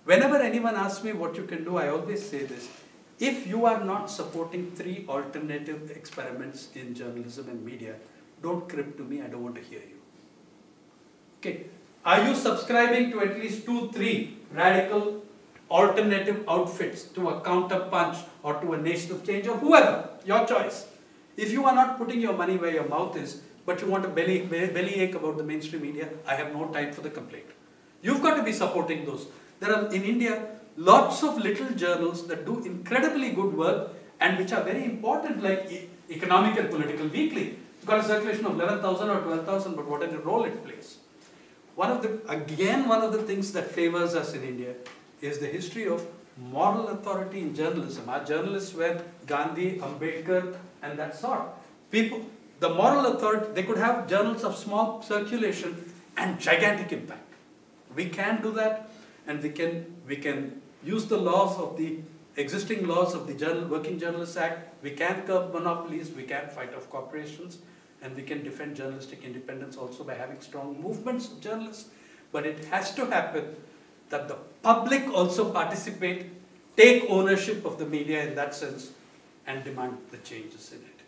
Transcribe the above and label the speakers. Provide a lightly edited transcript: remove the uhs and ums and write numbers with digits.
Speaker 1: Whenever anyone asks me what you can do, I always say this. If you are not supporting 3 alternative experiments in journalism and media, don't crib to me, I don't want to hear you. Okay. Are you subscribing to at least 2, 3 radical alternative outfits, to a Counterpunch or to a Nation of Change or whoever, your choice? If you are not putting your money where your mouth is, but you want a bellyache about the mainstream media, I have no time for the complaint. You've got to be supporting those. There are in India lots of little journals that do incredibly good work and which are very important, like Economic and Political Weekly. It's got a circulation of 11,000 or 12,000, but what a role it plays. One of the things that favors us in India is the history of moral authority in journalism. Our journalists were Gandhi, Ambedkar, and that sort. People, the moral authority, they could have journals of small circulation and gigantic impact. We can do that, and we can use the laws of the existing laws of the Working Journalists Act. We can curb monopolies, we can fight off corporations, and we can defend journalistic independence also by having strong movements of journalists. But it has to happen that the public also participate, take ownership of the media in that sense, and demand the changes in it.